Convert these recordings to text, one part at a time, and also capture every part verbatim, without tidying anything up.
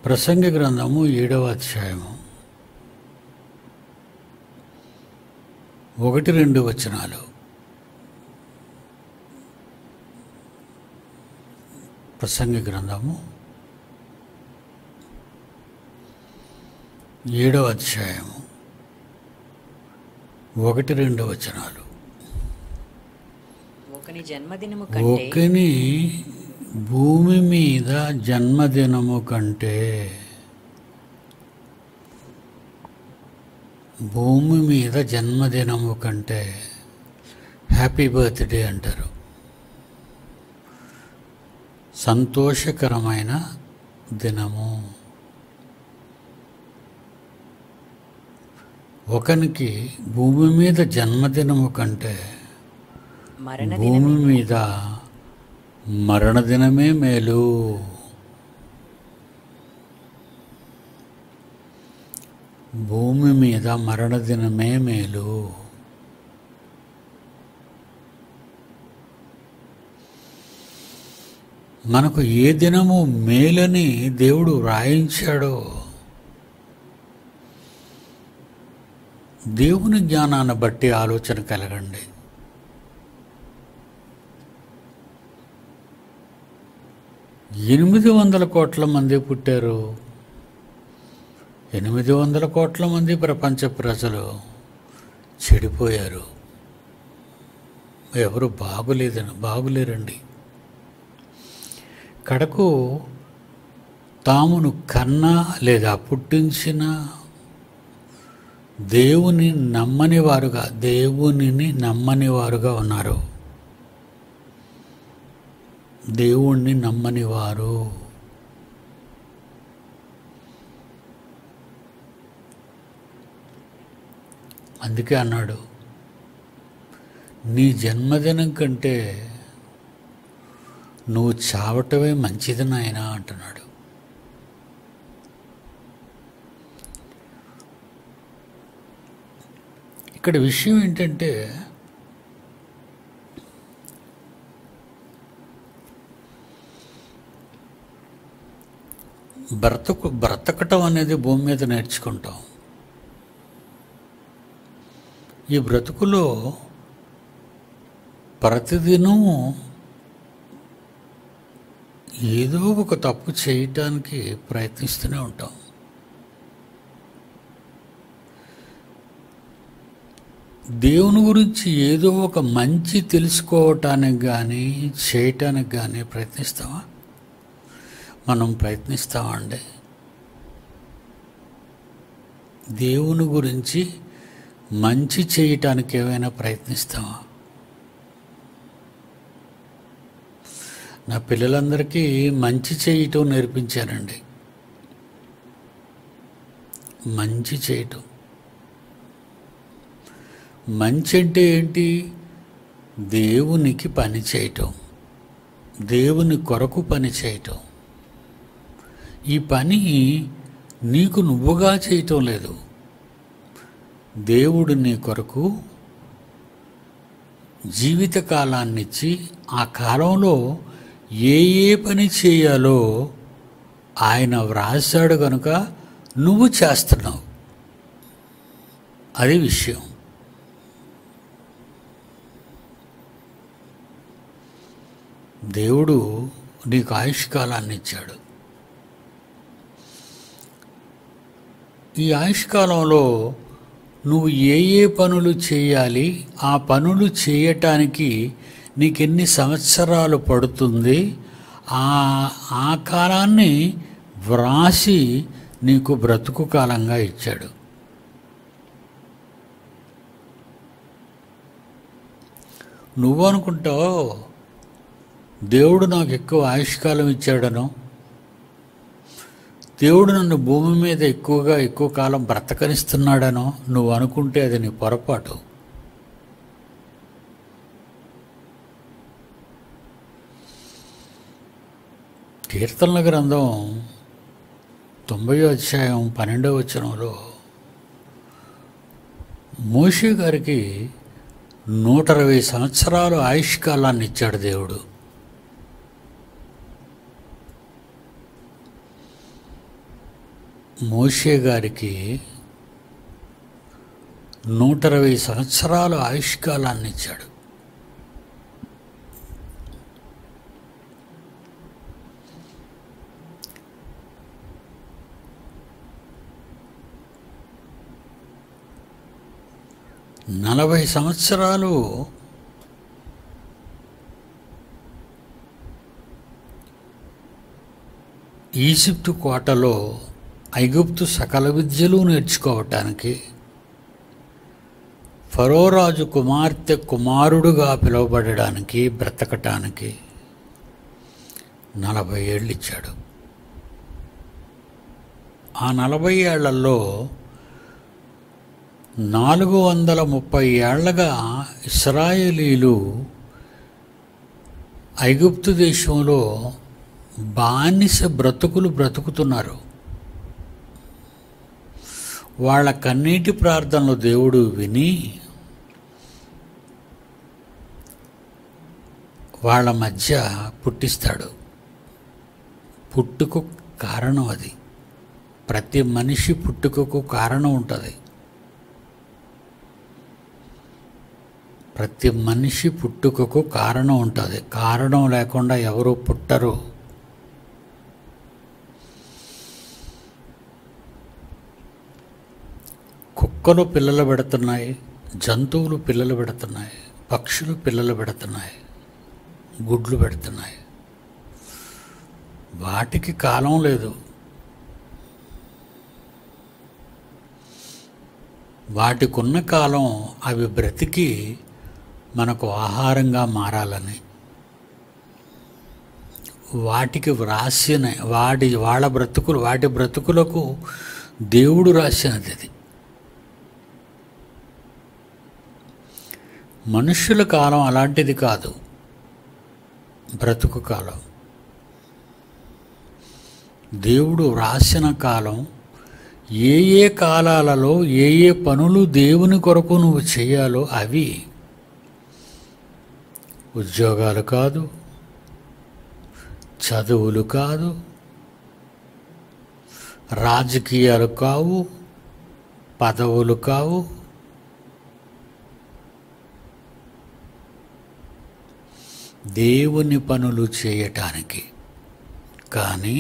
ప్రసంగి గ్రంథము ఏడవ అధ్యాయము ఒకటి రెండు వచనాలు. ప్రసంగి గ్రంథము ఏడవ అధ్యాయము ఒకటి రెండు వచనాలు. ఒకని జన్మదినము కంటే ఒకని భూమి మీద జన్మదినము కంటే భూమి మీద జన్మదినము కంటే హ్యాపీ బర్త్డే అంటారు. సంతోషకరమైన దినము. ఒకనికి భూమి మీద జన్మదినము కంటే భూమి మీద మరణదినమే మేలు. భూమి మీద మరణదినమే మేలు. మనకు ఏ దినము మేలని దేవుడు వ్రాయించాడో దేవుని జ్ఞానాన్ని బట్టి ఆలోచన కలగండి. ఎనిమిది వందల కోట్ల మంది పుట్టారు. ఎనిమిది వందల కోట్ల మంది ప్రపంచ ప్రజలు చెడిపోయారు. ఎవరు బాగులేదని బాగులేరండి. కడకు తామును కన్నా లేదా పుట్టించిన దేవుని నమ్మని వారుగా దేవునిని నమ్మని వారుగా ఉన్నారు. దేవుణ్ణి నమ్మని వారు. అందుకే అన్నాడు, నీ జన్మదినం కంటే నువ్వు చావటమే మంచిది నాయనా అంటున్నాడు. ఇక్కడ విషయం ఏంటంటే బ్రతకు బ్రతకటం అనేది భూమి మీద నేర్చుకుంటాం. ఈ బ్రతుకులో ప్రతిదినం ఏదో ఒక తప్పు చేయటానికి ప్రయత్నిస్తూనే ఉంటాం. దేవుని గురించి ఏదో ఒక మంచి తెలుసుకోవటానికి కానీ చేయటానికి కానీ ప్రయత్నిస్తామా? మనం ప్రయత్నిస్తామా అండి? దేవుని గురించి మంచి చేయటానికి ఏమైనా ప్రయత్నిస్తామా? నా పిల్లలందరికీ మంచి చేయటం నేర్పించానండి. మంచి చేయటం. మంచి అంటే ఏంటి? దేవునికి పని చేయటం, దేవుని కొరకు పని చేయటం. ఈ పని నీకు నువ్వుగా చేయటం లేదు. దేవుడు నీ కొరకు జీవితకాలాన్నిచ్చి ఆ కాలంలో ఏ ఏ పని చేయాలో ఆయన వ్రాసాడు కనుక నువ్వు చేస్తున్నావు. అది విషయం. దేవుడు నీకు ఆయుష్కాలాన్ని ఇచ్చాడు. ఈ ఆయుష్కాలంలో నువ్వు ఏ ఏ పనులు చేయాలి, ఆ పనులు చేయటానికి నీకెన్ని సంవత్సరాలు పడుతుంది, ఆ ఆ కాలాన్ని వ్రాసి నీకు బ్రతుకు కాలంగా ఇచ్చాడు. నువ్వు అనుకుంటావు దేవుడు నాకు ఎక్కువ ఆయుష్కాలం ఇచ్చాడనో, దేవుడు నన్ను భూమి మీద ఎక్కువగా ఎక్కువ కాలం బ్రతకనిస్తున్నాడనో నువ్వు అనుకుంటే అది నీ పొరపాటు. కీర్తనల గ్రంథం తొంభై అధ్యాయం పన్నెండవ వచనంలో మోషే గారికి నూట అరవై సంవత్సరాలు ఆయుష్కాలాన్ని ఇచ్చాడు దేవుడు. మోషే గారికి నూట ఇరవై సంవత్సరాలు ఆయుష్కాలాన్ని ఇచ్చాడు. నలభై సంవత్సరాలు ఈజిప్టు కోటలో ఐగుప్తు సకల విద్యలు నేర్చుకోవటానికి, ఫరో రాజు కుమార్తె కుమారుడుగా పిలువబడడానికి, బ్రతకటానికి నలభై ఏళ్ళు ఇచ్చాడు. ఆ నలభై ఏళ్లలో నాలుగు వందల ముప్పై ఏళ్లగా ఇశ్రాయేలీలు ఐగుప్తు దేశంలో బానిస బ్రతుకులు బ్రతుకుతున్నారు. వాళ్ళ కన్నీటి ప్రార్థనలు దేవుడు విని వాళ్ళ మధ్య పుట్టిస్తాడు. పుట్టుకు కారణం అది. ప్రతి మనిషి పుట్టుకకు కారణం ఉంటుంది. ప్రతి మనిషి పుట్టుకకు కారణం ఉంటుంది. కారణం లేకుండా ఎవరు పుట్టరు. కుక్కలు పిల్లలు పెడుతున్నాయి, జంతువులు పిల్లలు పెడుతున్నాయి, పక్షులు పిల్లలు పెడుతున్నాయి, గుడ్లు పెడుతున్నాయి. వాటికి కాలం లేదు. వాటికున్న కాలం అవి బ్రతికి మనకు ఆహారంగా మారాలని. వాటికి వ్రాసిన వాడి వాళ్ళ బ్రతుకులు వాటి బ్రతుకులకు దేవుడు రాసినది అది. మనుష్యుల కాలం అలాంటిది కాదు. బ్రతుకు కాలం దేవుడు వ్రాసిన కాలం. ఏ ఏ కాలాలలో ఏ ఏ పనులు దేవుని కొరకు నువ్వు చేయాలో అవి. ఉద్యోగాలు కాదు, చదువులు కాదు, రాజకీయాలు కావు, పదవులు కావు. దేవుని పనులు చేయటానికి. కానీ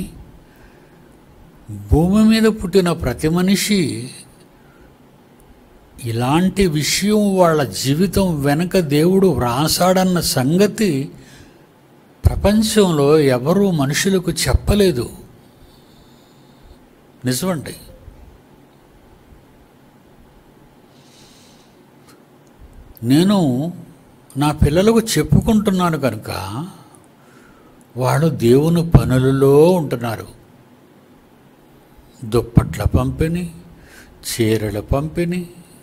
భూమి మీద పుట్టిన ప్రతి మనిషి ఇలాంటి విషయం వాళ్ళ జీవితం వెనక దేవుడు వ్రాసాడన్న సంగతి ప్రపంచంలో ఎవరూ మనుషులకు చెప్పలేదు. నిజమండి. నేను నా పిల్లలకు చెప్పుకుంటున్నాను కనుక వాళ్ళు దేవుని పనులలో ఉంటున్నారు. దుప్పట్ల పంపిణీ, చీరల పంపిణీ,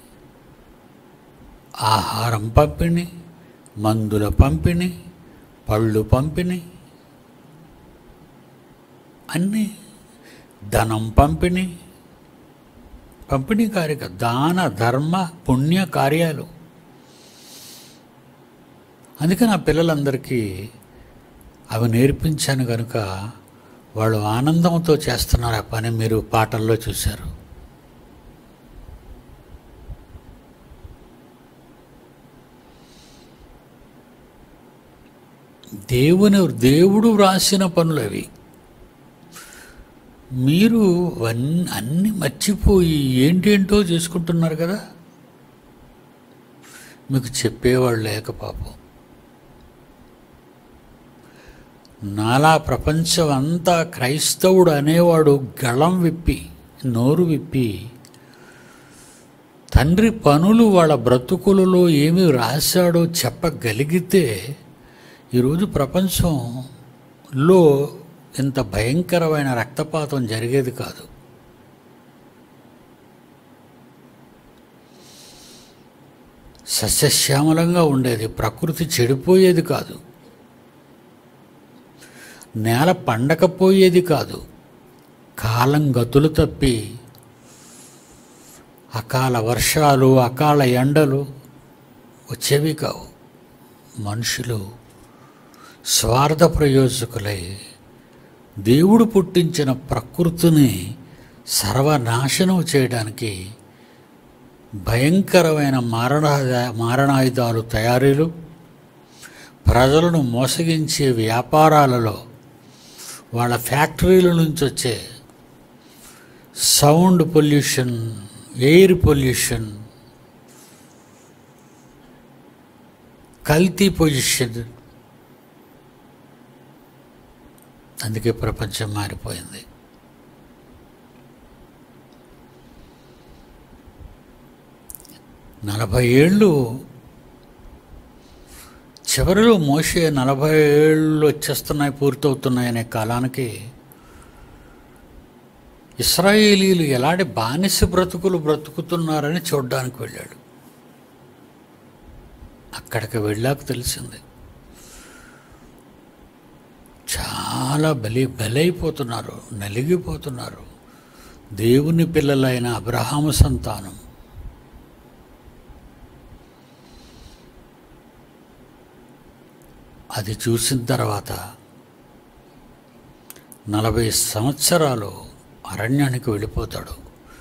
ఆహారం పంపిణీ, మందుల పంపిణీ, పళ్ళు పంపిణీ, అన్నీ, ధనం పంపిణీ, పంపిణీ కార్యక దాన ధర్మ పుణ్య కార్యాలు. అందుకే నా పిల్లలందరికీ అవి నేర్పించాను కనుక వాళ్ళు ఆనందంతో చేస్తున్నారు ఆ పని. మీరు పాటల్లో చూశారు. దేవుని దేవుడు వ్రాసిన పనులు అవి. మీరు అన్ని అన్నీ మర్చిపోయి ఏంటేంటో చేసుకుంటున్నారు కదా. మీకు చెప్పేవాళ్ళు లేక పాపం. నాలా ప్రపంచం అంతా క్రైస్తవుడు అనేవాడు గళం విప్పి నోరు విప్పి తండ్రి పనులు వాళ్ళ బ్రతుకులలో ఏమి రాశాడో చెప్పగలిగితే ఈరోజు ప్రపంచంలో ఇంత భయంకరమైన రక్తపాతం జరిగేది కాదు. సస్యశ్యామలంగా ఉండేది. ప్రకృతి చెడిపోయేది కాదు. నేల పండకపోయేది కాదు. కాలం గతులు తప్పి అకాల వర్షాలు, అకాల ఎండలు వచ్చేవి కావు. మనుషులు స్వార్థ ప్రయోజకులై దేవుడు పుట్టించిన ప్రకృతిని సర్వనాశనం చేయడానికి భయంకరమైన మారణ మారణాయుధాలు తయారీలు, ప్రజలను మోసగించే వ్యాపారాలలో వాళ్ళ ఫ్యాక్టరీల నుంచి వచ్చే సౌండ్ పొల్యూషన్, ఎయిర్ పొల్యూషన్, కల్తీ పొజిషన్, అందుకే ప్రపంచం మారిపోయింది. నలభై ఏళ్ళు చివరిలో మోషే నలభై ఏళ్ళు వచ్చేస్తున్నాయి, పూర్తవుతున్నాయి అనే కాలానికి ఇశ్రాయేలీలు ఎలాంటి బానిస బ్రతుకులు బ్రతుకుతున్నారని చూడడానికి వెళ్ళాడు. అక్కడికి వెళ్ళాక తెలిసింది చాలా బలి బలైపోతున్నారు, నలిగిపోతున్నారు. దేవుని పిల్లలైన అబ్రహాము సంతానం అది చూసిన తర్వాత నలభై సంవత్సరాలు అరణ్యానికి వెళ్ళిపోతాడు.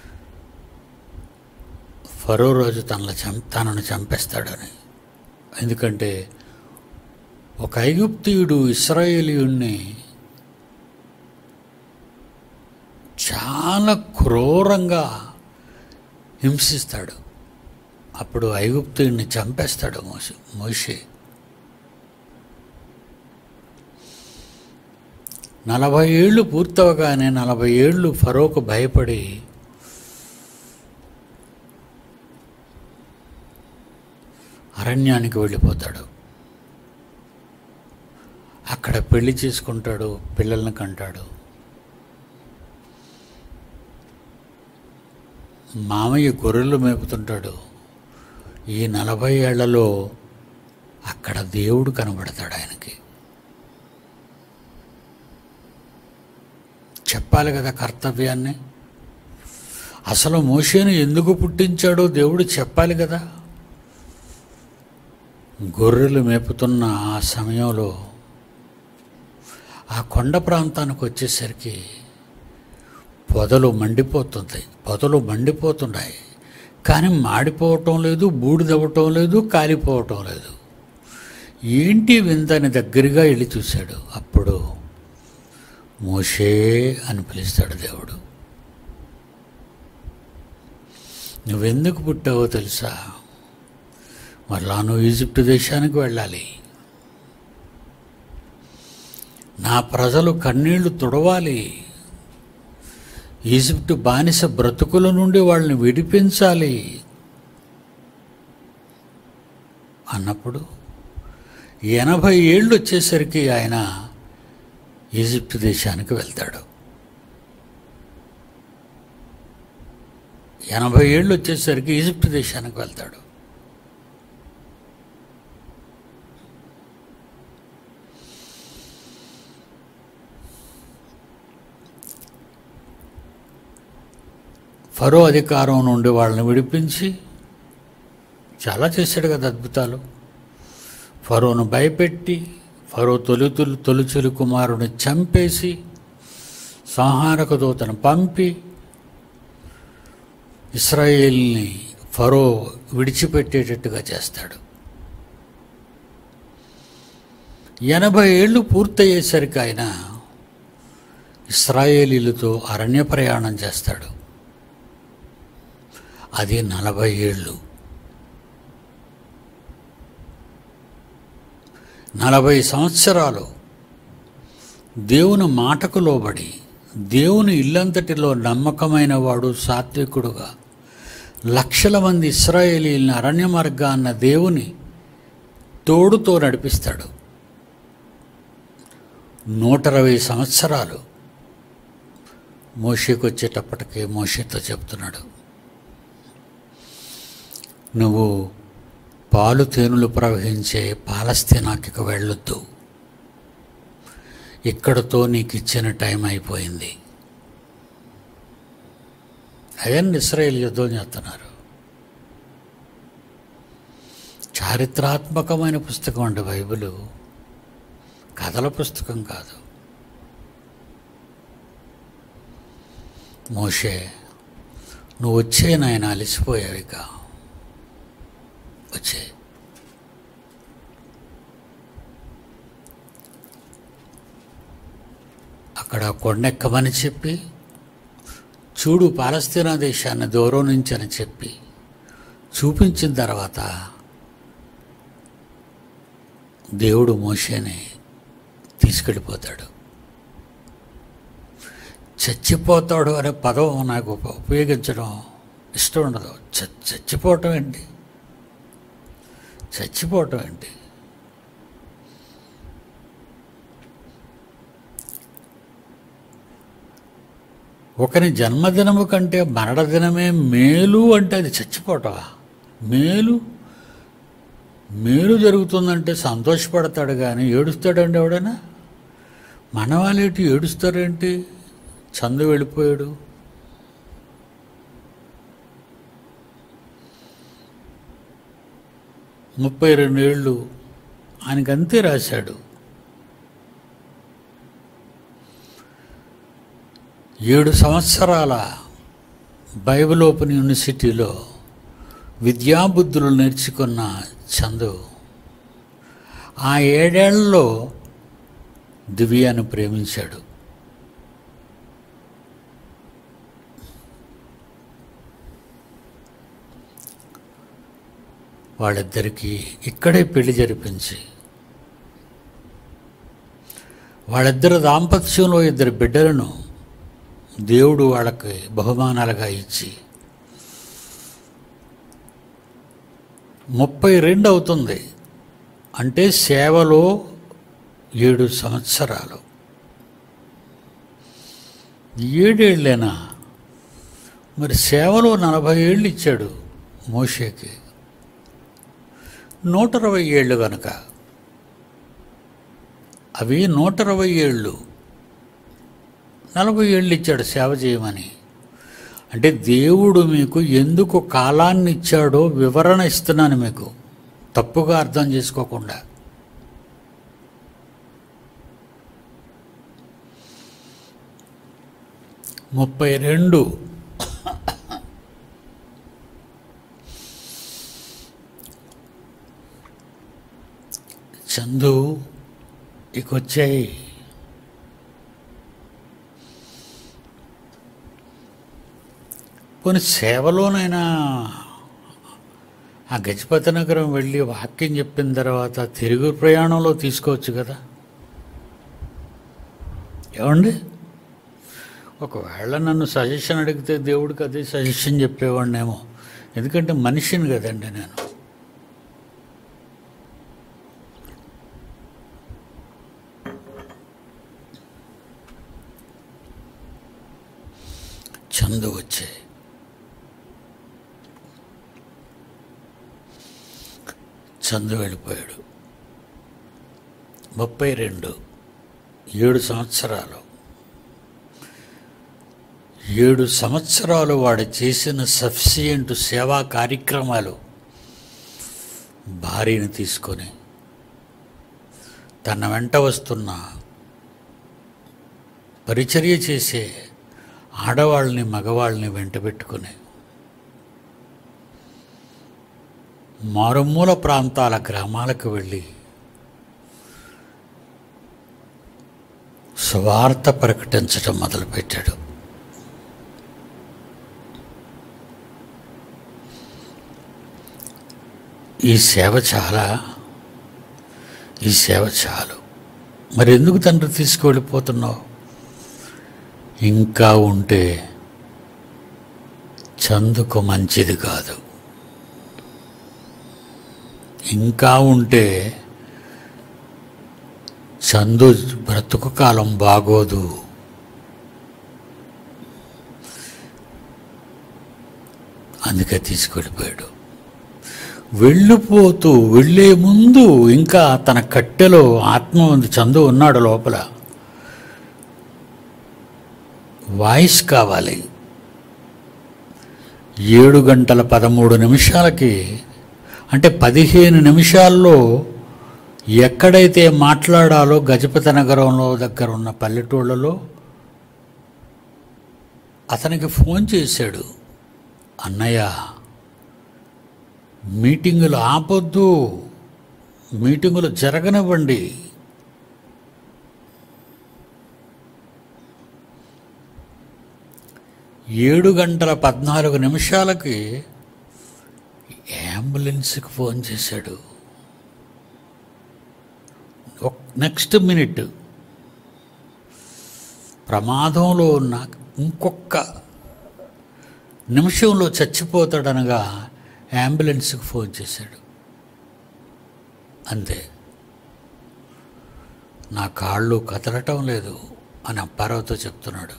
ఫరో రోజు తనల చం తనను చంపేస్తాడని. ఎందుకంటే ఒక ఐగుప్తీయుడు ఇశ్రాయేలీయుణ్ణి చాలా క్రూరంగా హింసిస్తాడు. అప్పుడు ఐగుప్తీయుడిని చంపేస్తాడు మోషే మోషే నలభై ఏళ్ళు పూర్తవగానే నలభై ఏళ్ళు ఫరోకు భయపడి అరణ్యానికి వెళ్ళిపోతాడు. అక్కడ పెళ్లి చేసుకుంటాడు, పిల్లల్ని కంటాడు. మామయ్య గొర్రెలు మేపుతుంటాడు. ఈ నలభై ఏళ్లలో అక్కడ దేవుడు కనబడతాడు ఆయనకి. చెప్పాలి కదా కర్తవ్యాన్ని. అసలు మోషేను ఎందుకు పుట్టించాడో దేవుడు చెప్పాలి కదా. గొర్రెలు మేపుతున్న ఆ సమయంలో ఆ కొండ ప్రాంతానికి వచ్చేసరికి పొదలు మండిపోతుంది పొదలు మండిపోతున్నాయి కానీ మాడిపోవటం లేదు, బూడిదవ్వటం లేదు, కాలిపోవటం లేదు. ఏంటి విందని దగ్గరగా వెళ్ళి చూశాడు. అప్పుడు మోషే అని పిలుస్తాడు దేవుడు. నువ్వెందుకు పుట్టావో తెలుసా? మరలా నువ్వు ఈజిప్ట్ దేశానికి వెళ్ళాలి. నా ప్రజలు కన్నీళ్లు తుడవాలి. ఈజిప్టు బానిస బ్రతుకుల నుండి వాళ్ళని విడిపించాలి అన్నప్పుడు ఎనభై ఏళ్ళు వచ్చేసరికి ఆయన ఈజిప్ట్ దేశానికి వెళ్తాడు. ఎనభై ఏళ్ళు వచ్చేసరికి ఈజిప్ట్ దేశానికి వెళ్తాడు. ఫరో అధికారం నుండి వాళ్ళని విడిపించి చాలా చేశాడు కదా అద్భుతాలు. ఫరోను భయపెట్టి ఫరో తొలుతులు తొలిచులు కుమారుని చంపేసి సంహారక దూతను పంపి ఇశ్రాయేల్ని ఫరో విడిచిపెట్టేటట్టుగా చేస్తాడు. ఎనభై ఏళ్ళు పూర్తయ్యేసరికి ఆయన ఇశ్రాయేలీలతో అరణ్య ప్రయాణం చేస్తాడు. అది నలభై ఏళ్ళు. నలభై సంవత్సరాలు దేవుని మాటకు లోబడి దేవుని ఇల్లంతటిలో నమ్మకమైన వాడు, సాత్వికుడుగా లక్షల మంది ఇశ్రాయేలీలను అరణ్య మార్గాన్న దేవుని తోడుతో నడిపిస్తాడు. నూట ఇరవై సంవత్సరాలు మోషేకు వచ్చేటప్పటికి మోషేతో చెప్తున్నాడు, నువ్వు పాలు తేనెలు ప్రవహించే పాలస్తీనాకి వెళ్ళొద్దు, ఇక్కడతో నీకు ఇచ్చిన టైం అయిపోయింది. అయ్యన్ని ఇశ్రాయేలు యుద్ధం చేస్తున్నారు. చారిత్రాత్మకమైన పుస్తకం అండి బైబిలు, కథల పుస్తకం కాదు. మోషే, నువ్వు వచ్చే నాయన, అలసిపోయావు, ఇక వచ్చే. అక్కడ కొండెక్కమని చెప్పి, చూడు పాలస్తీనా దేశాన్ని దూరం నుంచి అని చెప్పి చూపించిన తర్వాత దేవుడు మోషేని తీసుకెళ్ళిపోతాడు. చచ్చిపోతాడు అనే పదం నాకు ఉపయోగించడం ఇష్టం ఉండదు. చ చచ్చిపోవటం ఏంటి చచ్చిపోవటం ఏంటి ఒకరి జన్మదినము కంటే మరణదినమే మేలు అంటే అది చచ్చిపోవటమా? మేలు మేలు జరుగుతుందంటే సంతోషపడతాడు కానీ ఏడుస్తాడండి ఎవడైనా? మన వాళ్ళేంటి ఏడుస్తారేంటి? చందు వెళ్ళిపోయాడు, ముప్పై రెండేళ్ళు ఆయనకంతే రాశాడు. ఏడు సంవత్సరాల బైబిల్ ఓపెన్ యూనివర్సిటీలో విద్యాబుద్ధులు నేర్చుకున్న చందు ఆ ఏడేళ్లలో దివ్యాను ప్రేమించాడు. వాళ్ళిద్దరికీ ఇక్కడే పెళ్లి జరిపించి వాళ్ళిద్దరు దాంపత్యంలో ఇద్దరు బిడ్డలను దేవుడు వాళ్ళకి బహుమానాలుగా ఇచ్చి ముప్పై రెండు అవుతుంది అంటే సేవలో ఏడు సంవత్సరాలు. ఏడేళ్ళేనా? మరి సేవలో నలభై ఏళ్ళు ఇచ్చాడు మోషేకి. నూట ఇరవై ఏళ్ళు కనుక అవి నూట ఇరవై ఏళ్ళు, నలభై ఏళ్ళు ఇచ్చాడు సేవ చేయమని. అంటే దేవుడు మీకు ఎందుకు కాలాన్ని ఇచ్చాడో వివరణ ఇస్తున్నాను మీకు, తప్పుగా అర్థం చేసుకోకుండా. ముప్పై రెండు చందు ఇక వచ్చాయి. పోనీ సేవలోనైనా ఆ గజపతి నగరం వెళ్ళి వాక్యం చెప్పిన తర్వాత తిరుగు ప్రయాణంలో తీసుకోవచ్చు కదా. ఏమండి, ఒకవేళ నన్ను సజెషన్ అడిగితే దేవుడికి అదే సజెషన్ చెప్పేవాడినేమో, ఎందుకంటే మనిషిని కదండి నేను. చందు వచ్చే చందు వెళ్ళిపోయాడు. ముప్పై రెండు ఏడు సంవత్సరాలు ఏడు సంవత్సరాలు వాడు చేసిన సఫిషియంట్ సేవా కార్యక్రమాలు భార్యను తీసుకొని తన వెంట వస్తున్న పరిచర్య చేసే ఆడవాళ్ళని మగవాళ్ళని వెంట పెట్టుకుని మారుమూల ప్రాంతాల గ్రామాలకు వెళ్ళి సువార్త ప్రకటించడం మొదలుపెట్టాడు. ఈ సేవ చాలా ఈ సేవ చాలు. మరి ఎందుకు తండ్రి తీసుకువెళ్ళిపోతున్నావు? ఇంకా ఉంటే చందుకు మంచిది కాదు. ఇంకా ఉంటే చందు బ్రతుకు కాలం బాగోదు. అందుకే తీసుకెళ్ళిపోయాడు. వెళ్ళిపోతూ వెళ్ళే ముందు ఇంకా తన కట్టెలో ఆత్మ ఉంది, చందు ఉన్నాడు లోపల. వాయిస్ కావాలి. ఏడు గంటల పదమూడు నిమిషాలకి అంటే పదిహేను నిమిషాల్లో ఎక్కడైతే మాట్లాడాలో గజపతి నగరంలో దగ్గర ఉన్న పల్లెటూళ్ళలో అతనికి ఫోన్ చేశాడు, అన్నయ్య మీటింగులు ఆపొద్దు, మీటింగులు జరగనివ్వండి. ఏడు గంటల పద్నాలుగు నిమిషాలకి అంబులెన్స్కి ఫోన్ చేశాడు. నెక్స్ట్ మినిట్ ప్రమాదంలో ఉన్న ఇంకొక నిమిషంలో చచ్చిపోతాడనగా అంబులెన్స్కి ఫోన్ చేశాడు. అంతే. నా కాళ్ళు కదలటం లేదు అని అప్పారావుతో చెప్తున్నాడు.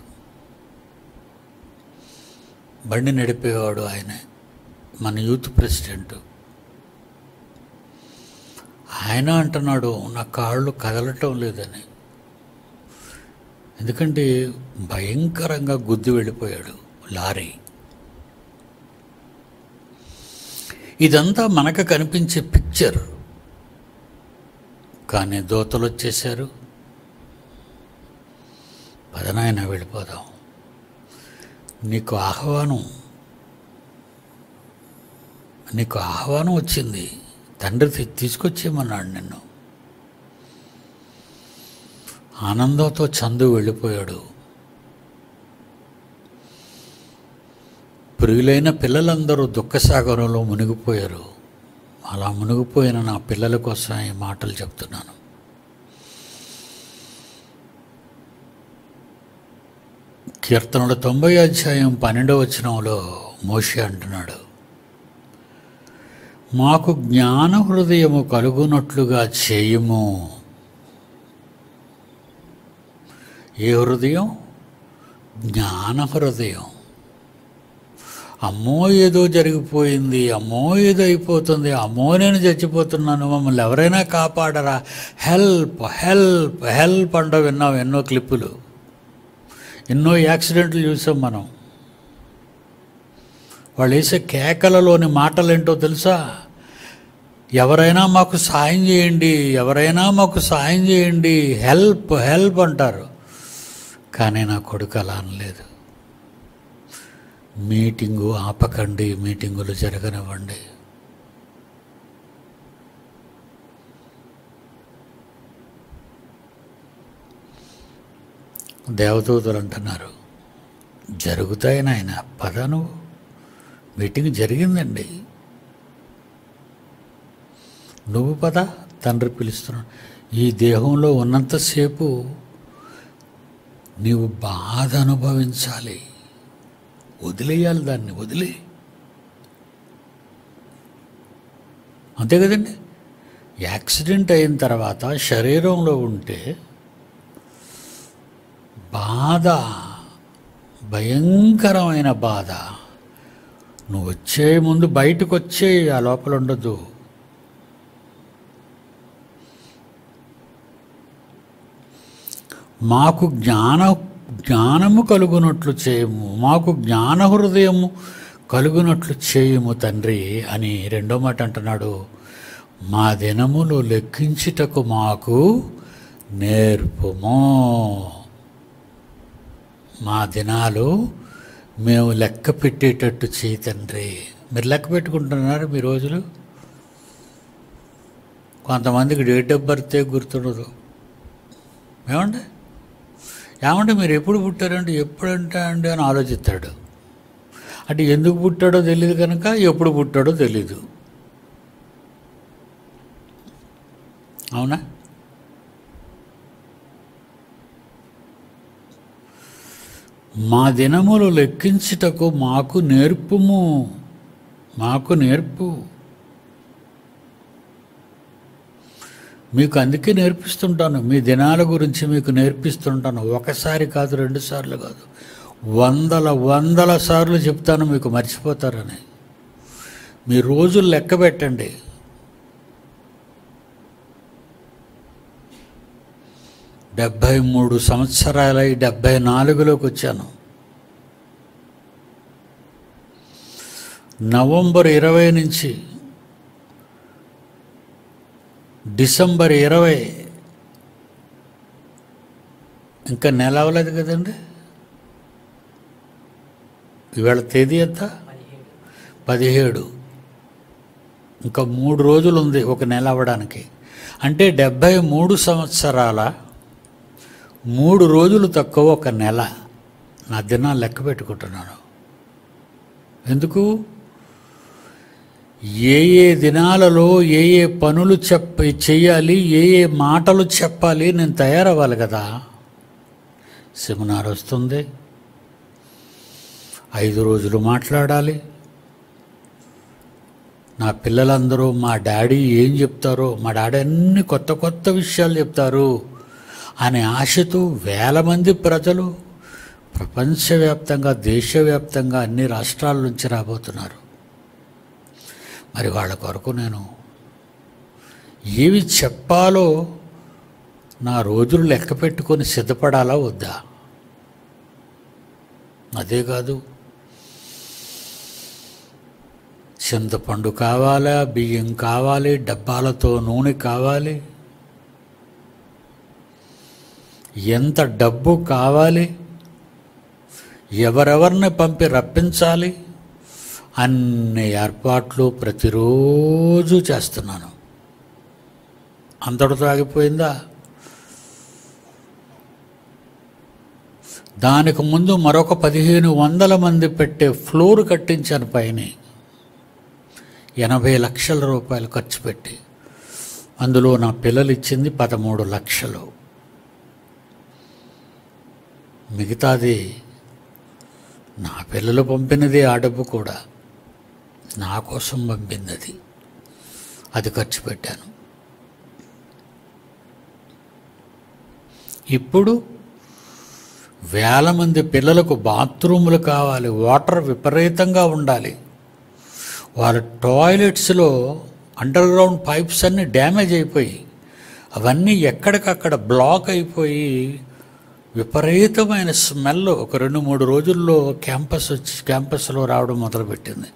బండి నడిపేవాడు ఆయనే, మన యూత్ ప్రెసిడెంట్. ఆయన అంటున్నాడు నా కాళ్ళు కదలటం లేదని. ఎందుకంటే భయంకరంగా గుద్ది వెళ్ళిపోయాడు లారీ. ఇదంతా మనకు కనిపించే పిక్చర్. కానీ దోతలు వచ్చేశారు. పదనాయన వెళ్ళిపోదాం, నీకు ఆహ్వానం నీకు ఆహ్వానం వచ్చింది, తండ్రి తీసుకొచ్చేయమన్నాడు నిన్ను. ఆనందంతో చందు వెళ్ళిపోయాడు. ప్రియులైన పిల్లలందరూ దుఃఖసాగరంలో మునిగిపోయారు. అలా మునిగిపోయిన నా పిల్లల కోసం ఈ మాటలు చెప్తున్నాను. కీర్తనలు తొంభై అధ్యాయం పన్నెండవ వచనంలో మోషే అంటున్నాడు, మాకు జ్ఞాన హృదయము కలుగునట్లుగా చేయుము. ఏ హృదయం? జ్ఞాన హృదయం. అమ్మో ఏదో జరిగిపోయింది, అమ్మో ఏదో అయిపోతుంది, అమ్మో నేను చచ్చిపోతున్నాను, మమ్మల్ని ఎవరైనా కాపాడరా, హెల్ప్ హెల్ప్ హెల్ప్ అంటూ విన్నాం. ఎన్నో క్లిప్పులు, ఎన్నో యాక్సిడెంట్లు చూసాం మనం. వాళ్ళు వేసే కేకలలోని మాటలేంటో తెలుసా? ఎవరైనా మాకు సాయం చేయండి, ఎవరైనా మాకు సాయం చేయండి, హెల్ప్ హెల్ప్ అంటారు. కానీ నా కొడుకు అలా అనలేదు. మీటింగు ఆపకండి, మీటింగులు జరగనివ్వండి. దేవదూతలు అంటున్నారు, జరుగుతాయి నాయన, పద నువ్వు. మీటింగ్ జరిగిందండి, నువ్వు పద, తండ్రి పిలుస్తున్నాడు. ఈ దేహంలో ఉన్నంతసేపు నీవు బాధ అనుభవించాలి, వదిలేయాలి, దాన్ని వదిలే. అంతే కదండి. యాక్సిడెంట్ అయిన తర్వాత శరీరంలో ఉంటే బాధ, భయంకరమైన బాధ. నువ్వు వచ్చే ముందు బయటకు వచ్చే, ఆ లోపల ఉండదు. మాకు జ్ఞాన జ్ఞానము కలుగునట్లు చేయము, మాకు జ్ఞాన హృదయము కలుగునట్లు చేయము తండ్రి అని రెండో మాట అంటున్నాడు. మా దినములు లెక్కించుటకు మాకు నేర్పుము. మా దినాలు మేము లెక్క పెట్టేటట్టు చేయి తండ్రి. మీరు లెక్క పెట్టుకుంటున్నారు మీ రోజులు? కొంతమందికి డేట్ ఆఫ్ బర్త్ే గుర్తుండదు. ఏమండి ఏమంటే మీరు ఎప్పుడు పుట్టారంటే ఎప్పుడంటే అండి అని ఆలోచిస్తాడు. అంటే ఎందుకు పుట్టాడో తెలియదు కనుక ఎప్పుడు పుట్టాడో తెలీదు. అవునా? మా దినములు లెక్కించుటకు మాకు నేర్పుము, మాకు నేర్పు. మీకు అందుకే నేర్పిస్తుంటాను, మీ దినాల గురించి మీకు నేర్పిస్తుంటాను. ఒకసారి కాదు, రెండు సార్లు కాదు, వందల వందల సార్లు చెప్తాను, మీకు మర్చిపోతారని. మీ రోజులు లెక్క పెట్టండి. డెబ్భై మూడు సంవత్సరాలై డెబ్భై నాలుగులోకి వచ్చాను. నవంబర్ ఇరవై నుంచి డిసెంబర్ ఇరవై, ఇంకా నెల అవ్వలేదు కదండి. ఇవాళ తేదీ ఎంత? పదిహేడు. ఇంకా మూడు రోజులు ఉంది ఒక నెల అవ్వడానికి. అంటే డెబ్భై మూడు సంవత్సరాల మూడు రోజులు తక్కువ ఒక నెల నా దినాలు లెక్క పెట్టుకుంటున్నాను. ఎందుకు? ఏ ఏ దినాలలో ఏ ఏ పనులు చెప్ప చెయ్యాలి, ఏ ఏ మాటలు చెప్పాలి, నేను తయారవ్వాలి కదా. సెమినార్ వస్తుంది, ఐదు రోజులు మాట్లాడాలి. నా పిల్లలందరూ మా డాడీ ఏం చెప్తారో, మా డాడీ అన్ని కొత్త కొత్త విషయాలు చెప్తారు అనే ఆశతో వేల మంది ప్రజలు ప్రపంచవ్యాప్తంగా, దేశవ్యాప్తంగా అన్ని రాష్ట్రాల నుంచి రాబోతున్నారు. మరి వాళ్ళ కొరకు నేను ఏవి చెప్పాలో నా రోజులు లెక్క పెట్టుకొని సిద్ధపడాలా వద్దా? అదే కాదు, చింతపండు కావాలా, బియ్యం కావాలి, డబ్బాలతో నూనె కావాలి, ఎంత డబ్బు కావాలి, ఎవరెవరిని పంపి రప్పించాలి, అన్ని ఏర్పాట్లు ప్రతిరోజు చేస్తున్నాను. అంతటితో ఆగిపోయిందా? దానికి ముందు మరొక పదిహేను వందల మంది పెట్టే ఫ్లోర్ కట్టించాను పైన, ఎనభై లక్షల రూపాయలు ఖర్చు పెట్టి. అందులో నా పిల్లలు ఇచ్చింది పదమూడు లక్షలు. మిగతాది నా పిల్లలు పంపినది, ఆ డబ్బు కూడా నా కోసం పంపింది. అది అది ఖర్చు పెట్టాను. ఇప్పుడు వేల మంది పిల్లలకు బాత్రూములు కావాలి, వాటర్ విపరీతంగా ఉండాలి. వాళ్ళ టాయిలెట్స్లో అండర్ గ్రౌండ్ పైప్స్ అన్నీ డ్యామేజ్ అయిపోయి, అవన్నీ ఎక్కడికక్కడ బ్లాక్ అయిపోయి విపరీతమైన స్మెల్ ఒక రెండు మూడు రోజుల్లో క్యాంపస్ వచ్చి క్యాంపస్లో రావడం మొదలుపెట్టింది.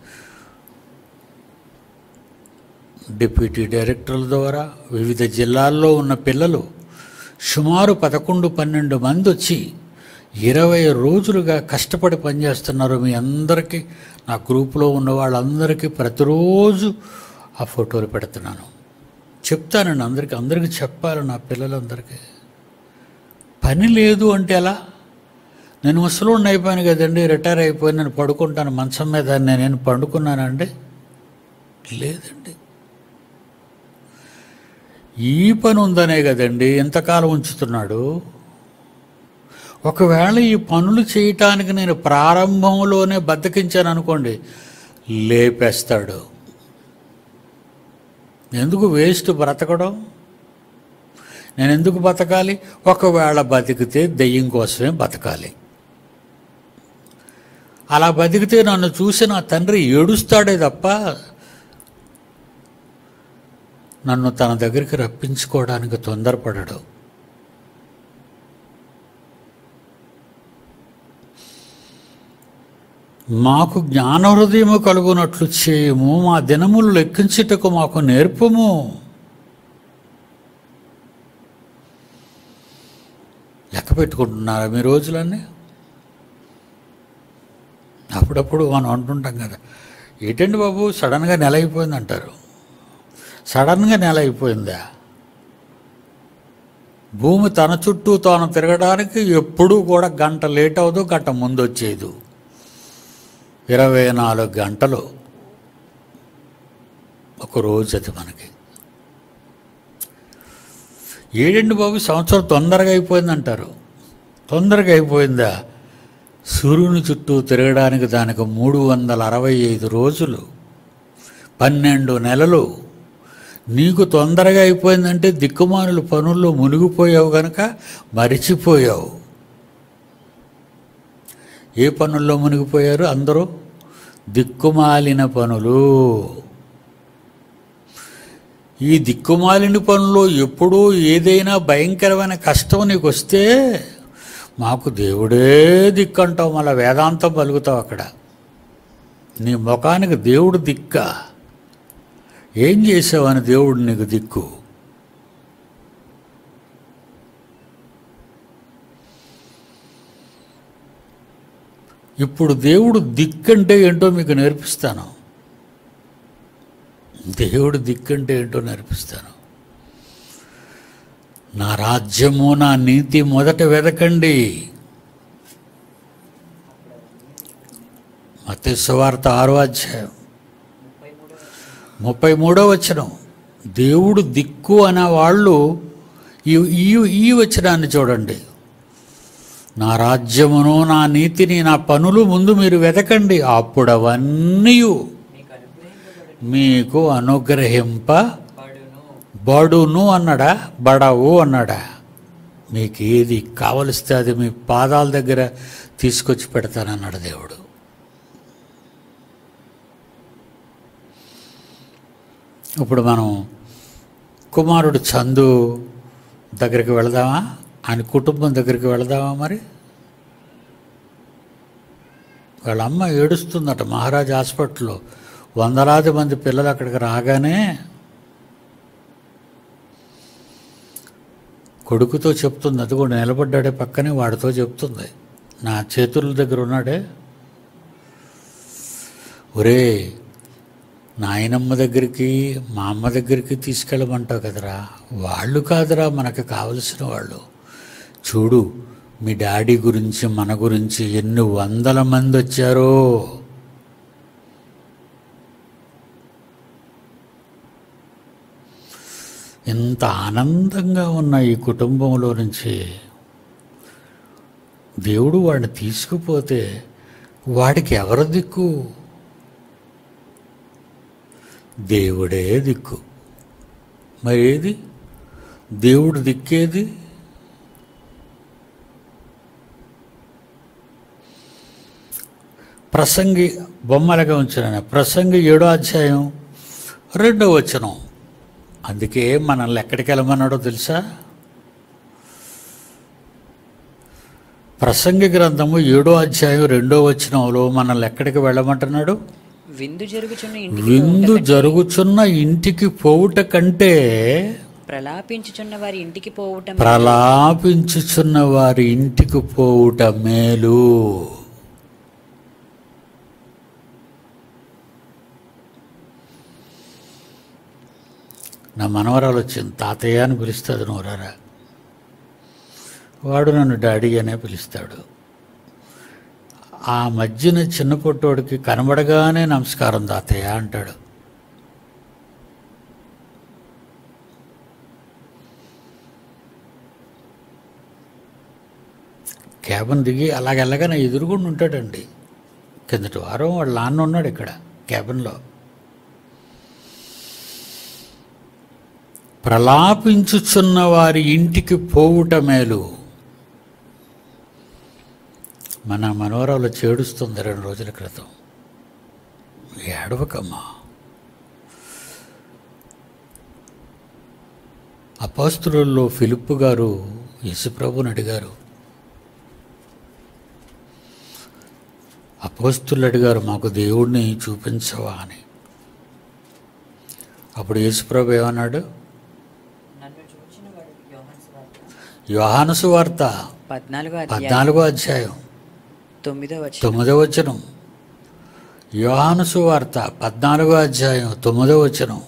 డిప్యూటీ డైరెక్టర్ల ద్వారా వివిధ జిల్లాల్లో ఉన్న పిల్లలు సుమారు పదకొండు పన్నెండు మంది వచ్చి ఇరవై రోజులుగా కష్టపడి పనిచేస్తున్నారు. మీ అందరికీ, నా గ్రూపులో ఉన్న వాళ్ళందరికీ ప్రతిరోజు ఆ ఫోటోలు పెడుతున్నాను. చెప్తానండి అందరికీ, అందరికీ చెప్పాలి. నా పిల్లలందరికీ పని లేదు అంటే ఎలా? నేను ముసలోడిని అయిపోయాను కదండి, రిటైర్ అయిపోయి నేను పడుకుంటాను మంచం మీద, నేను పండుకున్నానండి? లేదండి. ఈ పని ఉందనే కదండి ఎంతకాలం ఉంచుతున్నాడు. ఒకవేళ ఈ పనులు చేయటానికి నేను ప్రారంభంలోనే బద్దకించాను అనుకోండి, లేపేస్తాడు. ఎందుకు వేస్ట్ బ్రతకడం? నేను ఎందుకు బతకాలి? ఒకవేళ బతికితే దెయ్యం కోసమే బతకాలి. అలా బతికితే నన్ను చూసి నా తండ్రి ఏడుస్తాడే తప్ప నన్ను తన దగ్గరికి రప్పించుకోవడానికి తొందరపడడు. మాకు జ్ఞాన హృదయము కలుగునట్లు చేయము, మా దినములు లెక్కించుటకు మాకు నేర్పము. లెక్క పెట్టుకుంటున్నారా మీ రోజులన్నీ? అప్పుడప్పుడు మనం అంటుంటాం కదా, ఏంటండి బాబు సడన్గా నెల అయిపోయింది అంటారు. సడన్గా నెల అయిపోయిందా? భూమి తన చుట్టూ తాను తిరగడానికి ఎప్పుడూ కూడా గంట లేట్ అవ్వదు, గంట ముందు వచ్చేది. ఇరవై నాలుగు గంటలు ఒక రోజు అది మనకి. ఏడండి బాబు సంవత్సరం తొందరగా అయిపోయిందంటారు. తొందరగా అయిపోయిందా? సూర్యుని చుట్టూ తిరగడానికి దానికి మూడు వందల అరవై ఐదు రోజులు, పన్నెండు నెలలు. నీకు తొందరగా అయిపోయిందంటే దిక్కుమానుల పనుల్లో మునిగిపోయావు కనుక మరిచిపోయావు. ఏ పనుల్లో మునిగిపోయారు అందరూ? దిక్కుమాలిన పనులు. ఈ దిక్కుమాలిన పనుల్లో ఎప్పుడూ ఏదైనా భయంకరమైన కష్టం నీకు వస్తే మాకు దేవుడే దిక్కు అంటావు, మళ్ళీ వేదాంతం పలుకుతావు అక్కడ. నీ ముఖానికి దేవుడు దిక్క? ఏం చేసావని దేవుడు నీకు దిక్కు? ఇప్పుడు దేవుడు దిక్కంటే ఏంటో మీకు నేర్పిస్తాను. దేవుడు దిక్కంటే ఏంటో నేర్పిస్తాను. నా రాజ్యము నా నీతి మొదట వెదకండి. మత్తయి సువార్త ఆరో అధ్యాయం ముప్పై మూడో వచనం. దేవుడు దిక్కు అనే వాళ్ళు ఈ ఈ వచనాన్ని చూడండి. నా రాజ్యమును నా నీతిని నా పనులు ముందు మీరు వెతకండి, అప్పుడు అవన్నీ మీకు అనుగ్రహింప బడును అన్నాడా, బడవు అన్నాడా? మీకు ఏది కావలిస్తే అది మీ పాదాల దగ్గర తీసుకొచ్చి పెడతానన్నాడు దేవుడు. ఇప్పుడు మనం కుమారుడు చందు దగ్గరికి వెళదామా? ఆయన కుటుంబం దగ్గరికి వెళదామా? మరి వాళ్ళ అమ్మ ఏడుస్తుందట మహారాజ్ హాస్పిటల్లో. వందలాది మంది పిల్లలు అక్కడికి రాగానే కొడుకుతో చెప్తుంది, అది కూడా నిలబడ్డాడే పక్కనే వాడితో చెప్తుంది, నా చేతుల దగ్గర ఉన్నాడే, ఒరే నాయనమ్మ దగ్గరికి మా అమ్మ దగ్గరికి తీసుకెళ్ళమంటావు కదరా, వాళ్ళు కాదురా మనకు కావలసిన వాళ్ళు. చూడు మీ డాడీ గురించి మన గురించి ఎన్ని వందల మంది వచ్చారో. ఎంత ఆనందంగా ఉన్న ఈ కుటుంబంలో నుంచి దేవుడు వాడిని తీసుకుపోతే వాడికి ఎవరు దిక్కు? దేవుడే దిక్కు. మరి ఏది దేవుడు దిక్కేది? ప్రసంగి బొమ్మలుగా ఉంచిన ప్రసంగి ఏడో అధ్యాయం రెండో వచనం. అందుకే మనల్ని ఎక్కడికి వెళ్ళమన్నాడో తెలుసా? ప్రసంగి గ్రంథము ఏడో అధ్యాయం రెండో వచనంలో మనల్ని ఎక్కడికి వెళ్ళమంటున్నాడు? విందు జరుగుచున్న విందు జరుగుచున్న ఇంటికి పోవుట కంటే ప్రలాపించుచున్న వారి ఇంటికి పోవుట ప్రలాపించుచున్న వారి ఇంటికి పోవుట మేలు. నా మనవరాలు వచ్చింది, తాతయ్య అని పిలుస్తుంది నోరారా. వాడు నన్ను డాడీ అనే పిలుస్తాడు. ఆ మధ్యన చిన్న పొట్టోడికి కనబడగానే నమస్కారం తాతయ్య అంటాడు. క్యాబిన్ దిగి అలాగెల్లగా నా ఎదురుగుండా ఉంటాడండి. కిందటి వారం వాళ్ళ నాన్న ఉన్నాడు ఇక్కడ క్యాబిన్లో. ప్రలాపించుచున్న వారి ఇంటికి పోవుట మేలు. మన మనవరాలు చేడుస్తుంది రెండు రోజుల క్రితం. ఏడవకమ్మా. అపోస్తలుల్లో ఫిలిప్పు గారు యేసుప్రభుని అడిగారు, అపోస్తలులు అడిగారు మాకు దేవుడిని చూపించవా అని. అప్పుడు యేసుప్రభు ఏమన్నాడు? యోహాను సువార్త పద్నాలుగో అధ్యాయం తొమ్మిదో వచనం. యోహాను సువార్త పద్నాలుగో అధ్యాయం తొమ్మిదో వచనం.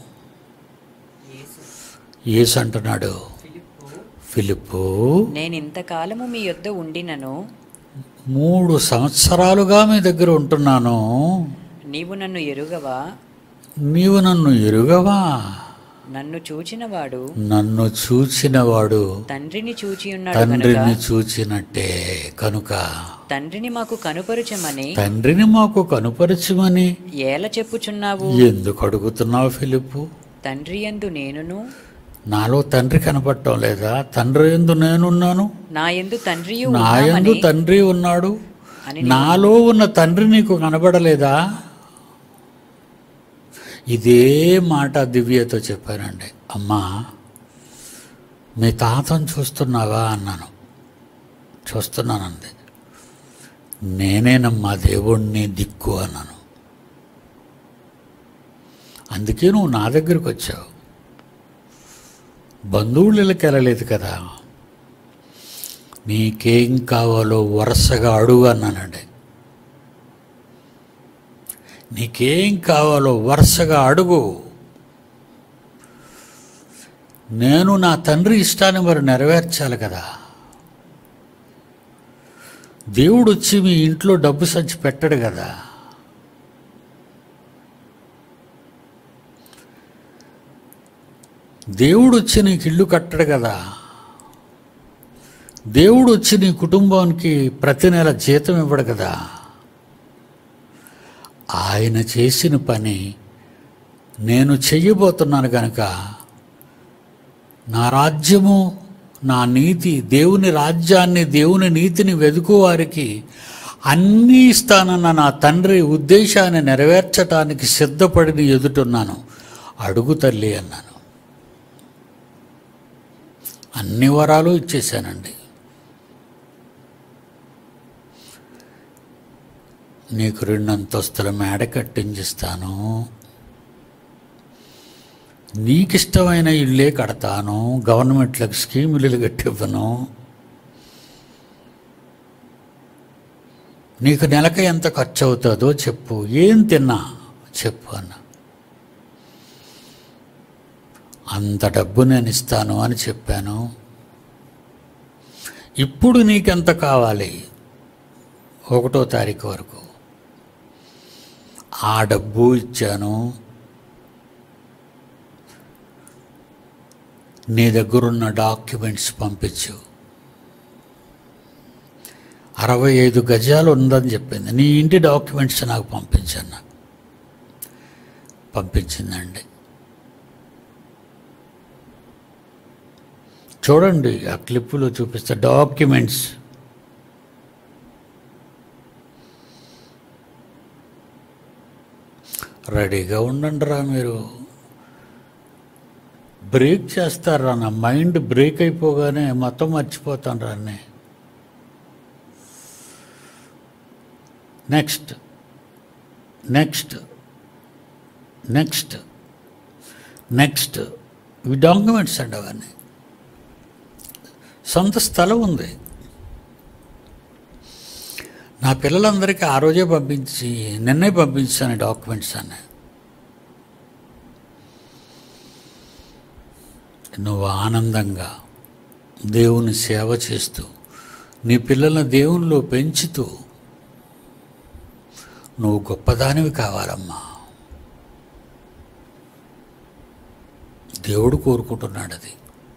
యేసు అంటున్నాడు, ఫిలిప్పు, నేను ఇంతకాలము మీ యొద్ద ఉండినను, మూడు సంవత్సరాలుగా మీ దగ్గర ఉంటున్నాను, నీవు నన్ను ఎరుగవా? నీవు నన్ను ఎరుగవా? నన్ను చూచినవాడు నన్ను చూచినవాడు తండ్రిని చూచి ఉన్నాడు. తండ్రిని చూచినట్టే కనుక తండ్రిని మాకు కనుపరచమని తండ్రిని మాకు కనుపరచమని ఏల చెప్పుచున్నావు? ఎందుకు అడుగుతున్నావు ఫిలిప్పు? తండ్రి యందు నేనును, నాలో తండ్రి కనపడటం లేదా? తండ్రి యందు నేనున్నాను, నా యందు తండ్రి నా యందు తండ్రి ఉన్నాడు, నాలో ఉన్న తండ్రి నీకు కనబడలేదా? ఇదే మాట దివ్యతో చెప్పానండి. అమ్మా మీ తాతను చూస్తున్నావా అన్నాను. చూస్తున్నానంది. నేనేనమ్మా దేవుణ్ణి దిక్కు అన్నాను. అందుకే నువ్వు నా దగ్గరికి వచ్చావు. బంధువులకి వెళ్ళలేదు కదా. నీకేం కావాలో వరుసగా అడుగు అన్నానండి. నీకేం కావాలో వరుసగా అడుగు. నేను నా తండ్రి ఇష్టాన్ని మరి నెరవేర్చాలి కదా. దేవుడు వచ్చి మీ ఇంట్లో డబ్బు సంచి పెట్టడు కదా. దేవుడు వచ్చి నీకు ఇల్లు కట్టడు కదా. దేవుడు వచ్చి నీ కుటుంబానికి ప్రతి నెల జీతం ఇవ్వడు కదా. ఆయన చేసిన పని నేను చెయ్యబోతున్నాను కనుక నా రాజ్యము, నా నీతి, దేవుని రాజ్యాన్ని, దేవుని నీతిని వెదుకువారికి అన్నీ ఇస్తానన్న నా తండ్రి ఉద్దేశాన్ని నెరవేర్చటానికి సిద్ధపడి నీ ఎదుటున్నాను. అడుగు తల్లి అన్నాను. అన్ని వరాలు ఇచ్చేశానండి. నీకు రెండంతస్తుల మేడ కట్టించిస్తాను, నీకిష్టమైన ఇల్లే కడతాను, గవర్నమెంట్లకు స్కీములు కట్టివ్వను, నీకు నెలకు ఎంత ఖర్చు అవుతుందో చెప్పు, ఏం తిన్నా చెప్పు అన్న. అంత డబ్బు నేను ఇస్తాను అని చెప్పాను. ఇప్పుడు నీకెంత కావాలి? ఒకటో తారీఖు వరకు. ఆ డబ్బు ఇచ్చాను. నీ దగ్గరున్న డాక్యుమెంట్స్ పంపించు. అరవై ఐదు గజాలు ఉందని చెప్పింది. నీ ఇంటి డాక్యుమెంట్స్ నాకు పంపించన్న. పంపించిందండి. చూడండి, ఆ క్లిప్పులో చూపిస్తా డాక్యుమెంట్స్. రెడీగా ఉండండి రా. మీరు బ్రేక్ చేస్తారా? నా మైండ్ బ్రేక్ అయిపోగానే మొత్తం మర్చిపోతాను రా అన్నీ. నెక్స్ట్ నెక్స్ట్ నెక్స్ట్ నెక్స్ట్ ఇవి డాక్యుమెంట్స్ అండి. అవన్నీ సొంత స్థలం ఉంది. నా పిల్లలందరికీ ఆ రోజే పంపించి నిన్నే పంపించాను డాక్యుమెంట్స్ అన్నీ. నువ్వు ఆనందంగా దేవుని సేవ చేస్తూ నీ పిల్లలను దేవునిలో పెంచుతూ నువ్వు గొప్పదానివి కావాలమ్మా. దేవుడు కోరుకుంటున్నాడు అది.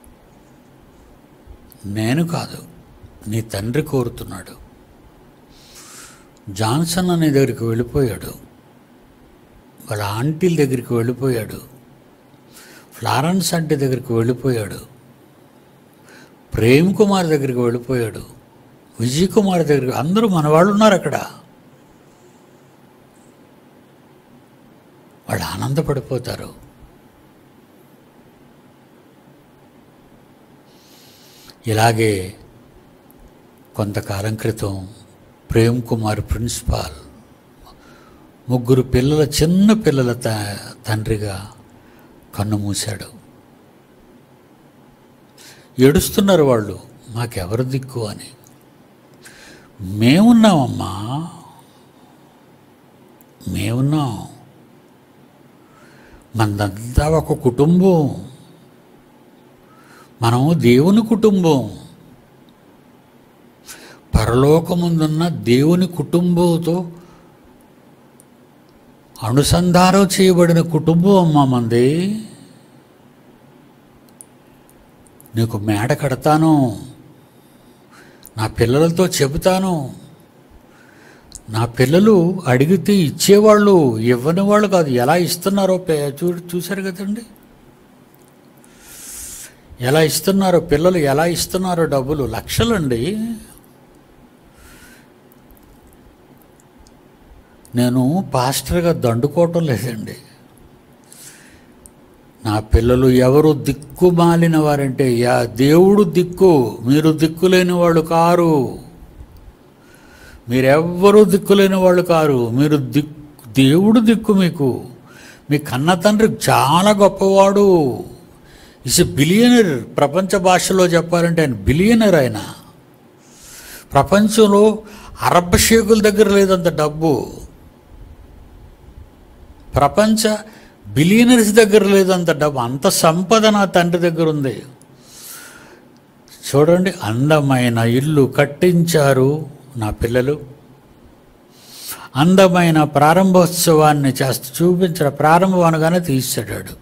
నేను కాదు, నీ తండ్రి కోరుతున్నాడు. జాన్సన్ అనే దగ్గరికి వెళ్ళిపోయాడు, వాళ్ళ ఆంటీల దగ్గరికి వెళ్ళిపోయాడు, ఫ్లారెన్స్ ఆంటీ దగ్గరికి వెళ్ళిపోయాడు, ప్రేమ్ కుమార్ దగ్గరికి వెళ్ళిపోయాడు, విజయ్ కుమార్ దగ్గరికి. అందరూ మన వాళ్ళు ఉన్నారు అక్కడ. వాళ్ళు ఆనందపడిపోతారు. ఇలాగే కొంతకాలం క్రితం ప్రేమ్ కుమార్ ప్రిన్సిపాల్ ముగ్గురు పిల్లల చిన్న పిల్లల త తండ్రిగా కన్ను మూశాడు. ఏడుస్తున్నారు వాళ్ళు, మాకెవరు దిక్కు అని. మేమున్నామమ్మా, మేమున్నాం. మనదంతా ఒక కుటుంబం. మనము దేవుని కుటుంబం. పరలోకముందున్న దేవుని కుటుంబంతో అనుసంధానం చేయబడిన కుటుంబం అమ్మా మంది. నీకు మేడ కడతాను, నా పిల్లలతో చెబుతాను. నా పిల్లలు అడిగితే ఇచ్చేవాళ్ళు, ఇవ్వని వాళ్ళు కాదు. ఎలా ఇస్తున్నారో చూ చూశారు కదండి, ఎలా ఇస్తున్నారో పిల్లలు, ఎలా ఇస్తున్నారో డబ్బులు. లక్షలండి. నేను పాస్టర్గా దండుకోవటం లేదండి. నా పిల్లలు ఎవరు దిక్కుమాలిన వారంటే, యా దేవుడు దిక్కు, మీరు దిక్కులేని వాళ్ళు కారు. మీరెవ్వరూ దిక్కులేని వాళ్ళు కారు. మీరు దిక్కు, దేవుడు దిక్కు మీకు. మీ కన్న తండ్రి చాలా గొప్పవాడు. Is a billionaire. ప్రపంచ భాషలో చెప్పాలంటే ఆయన బిలియనర్. ఆయన ప్రపంచంలో అరబ్ షేకుల దగ్గర లేదంత డబ్బు. ప్రపంచ బిలియనరీస్ దగ్గర లేదంత డబ్బు, అంత సంపద నా తండ్రి దగ్గర ఉంది. చూడండి, అందమైన ఇల్లు కట్టించారు నా పిల్లలు. అందమైన ప్రారంభోత్సవాన్ని చేస్తూ చూపించిన ప్రారంభం అనగానే తీసాడు.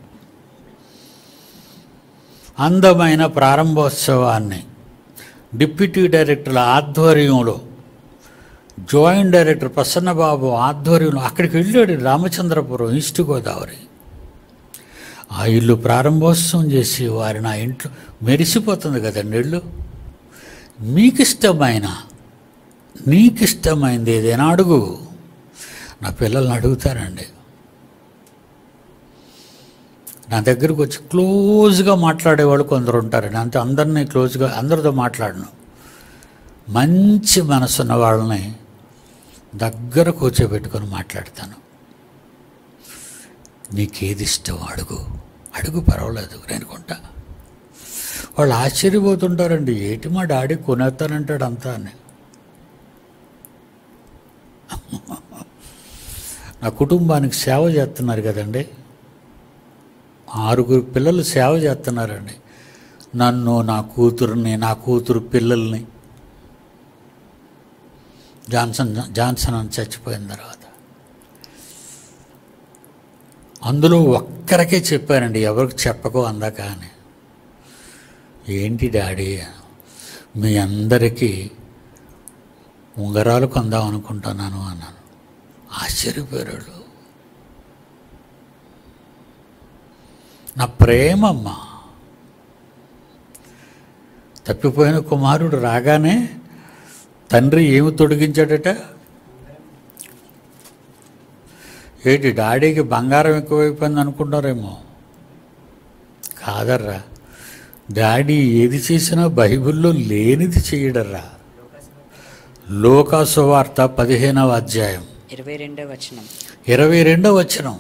అందమైన ప్రారంభోత్సవాన్ని డిప్యూటీ డైరెక్టర్ల ఆధ్వర్యంలో, జాయింట్ డైరెక్టర్ ప్రసన్నబాబు ఆధ్వర్యంలో అక్కడికి వెళ్ళాడు. రామచంద్రపురం, ఈస్ట్ గోదావరి. ఆ ఇల్లు ప్రారంభోత్సవం చేసి వారి నా ఇంట్లో మెరిసిపోతుంది కదండి ఇల్లు. మీకు ఇష్టమైన నీకు ఇష్టమైంది ఏదైనా అడుగు. నా పిల్లల్ని అడుగుతారండి. నా దగ్గరకు వచ్చి క్లోజ్గా మాట్లాడేవాళ్ళు కొందరు ఉంటారండి. అంతే, అందరినీ క్లోజ్గా అందరితో మాట్లాడను. మంచి మనసున్న వాళ్ళని దగ్గర కూర్చోబెట్టుకొని మాట్లాడతాను. నీకేది ఇష్టం అడుగు, అడుగు పర్వాలేదు నేను కొంటా. వాళ్ళు ఆశ్చర్యపోతుంటారండి, ఏంటి మా డాడీ కొనేస్తానంటాడు అంతా అని. నా కుటుంబానికి సేవ చేస్తున్నారు కదండి. ఆరుగురు పిల్లలు సేవ చేస్తున్నారండి. నన్ను, నా కూతురుని, నా కూతురు పిల్లల్ని. జాన్సన్ జాన్సన్ అని చచ్చిపోయిన తర్వాత అందులో ఒక్కరికే చెప్పానండి, ఎవరికి చెప్పకో అందాక అని. ఏంటి డాడీ, మీ అందరికీ ఉంగరాలు కొందాం అనుకుంటున్నాను అన్నాను. ఆశ్చర్యపోయాడు. నా ప్రేమమ్మ. తప్పిపోయిన కుమారుడు రాగానే తండ్రి ఏమి తొడిగించాడట? ఏంటి, డాడీకి బంగారం ఎక్కువైపోయింది అనుకుంటారేమో. కాదర్రా, డాడీ ఏది చేసినా బైబిల్లో లేనిది చేయడర్రా. లూకా సువార్త పదిహేనవ అధ్యాయం ఇరవై రెండవ వచనం ఇరవై రెండవ వచనం.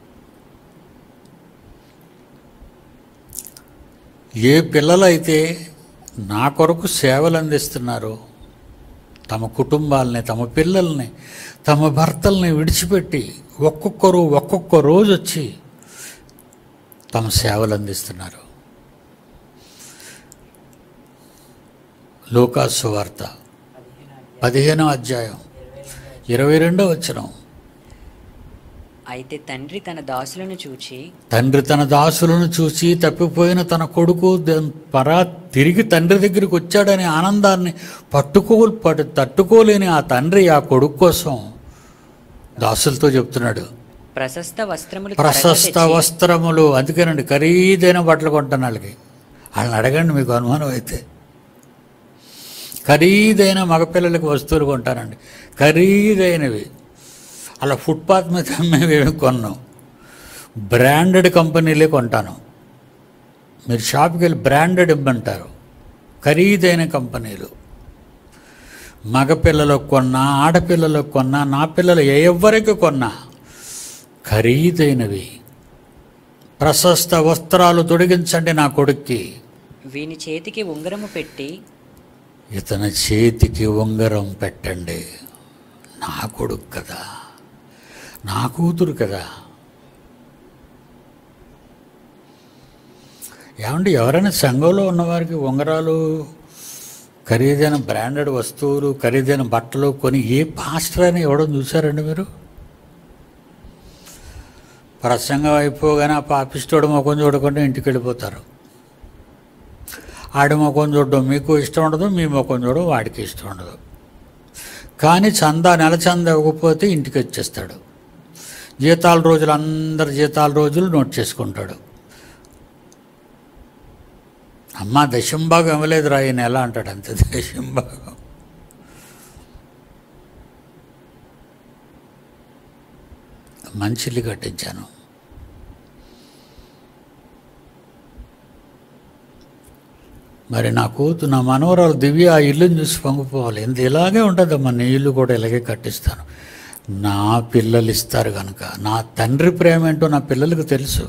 ఏ పిల్లలైతే నా కొరకు సేవలు అందిస్తున్నారో, తమ కుటుంబాలని, తమ పిల్లల్ని, తమ భర్తల్ని విడిచిపెట్టి ఒక్కొక్కరు ఒక్కొక్క రోజు వచ్చి తమ సేవలు అందిస్తున్నారు. లూకా సువార్త పదిహేనో అధ్యాయం ఇరవై రెండో వచనం. అయితే తండ్రి తన దాసులను చూచి తండ్రి తన దాసులను చూసి తప్పిపోయిన తన కొడుకు పరా తిరిగి తండ్రి దగ్గరికి వచ్చాడనే ఆనందాన్ని పట్టుకో పట్టు తట్టుకోలేని ఆ తండ్రి ఆ కొడుకు కోసం దాసులతో చెప్తున్నాడు, ప్రశస్త వస్త్రములు ప్రశస్త వస్త్రములు. అందుకేనండి ఖరీదైన బట్టలు కొంటాను వాళ్ళకి. వాళ్ళని అడగండి మీకు అనుమానం అయితే. ఖరీదైన మగపిల్లలకి వస్తువులు కొంటానండి, ఖరీదైనవి. అలా ఫుట్పాత్ మీద అమ్మేవేమి కొన్నాం, బ్రాండెడ్ కంపెనీలే కొంటాను. మీరు షాప్కి వెళ్ళి బ్రాండెడ్ ఇమ్మంటారు, ఖరీదైన కంపెనీలు. మగపిల్లలకు కొన్నా, ఆడపిల్లలకు కొన్నా, నా పిల్లలు ఎవరికి కొన్నా ఖరీదైనవి. ప్రశస్త వస్త్రాలు తొడిగించండి నా కొడుక్కి. వీని చేతికి ఉంగరము పెట్టి ఇతని చేతికి ఉంగరం పెట్టండి. నా కొడుకు కదా, నా కూతురు కదా. ఏమండి, ఎవరైనా సంఘంలో ఉన్నవారికి ఉంగరాలు, ఖరీదైన బ్రాండెడ్ వస్తువులు, ఖరీదైన బట్టలు కొని ఏ పాస్టర్ అని ఇవ్వడం చూసారండి మీరు? ప్రసంగం అయిపోగానే ఆ పాపిస్తోడు ముఖం చూడకుండా ఇంటికి వెళ్ళిపోతారు. ఆడి ముఖం చూడడం మీకు ఇష్టం ఉండదు, మీ ముఖం చూడడం వాడికి ఇష్టం ఉండదు. కానీ చందా, నెల చందా ఇవ్వకపోతే ఇంటికి వచ్చేస్తాడు. జీతాల రోజులు, అందరు జీతాల రోజులు నోట్ చేసుకుంటాడు. అమ్మ దశంభాగం ఇవ్వలేదు రా ఈ నెల అంటాడు, అంతే. దశంభాగం. మంచి ఇల్లు కట్టించాను. మరి నా కూతు నా మనవరాలు దివ్య ఆ ఇల్లుని చూసి పొంగిపోవాలి. ఇంత ఇలాగే ఉంటుందమ్మా, నీ ఇల్లు కూడా ఇలాగే కట్టిస్తాను. నా పిల్లలు ఇస్తారు కనుక, నా తండ్రి ప్రేమ ఏంటో నా పిల్లలకు తెలుసు.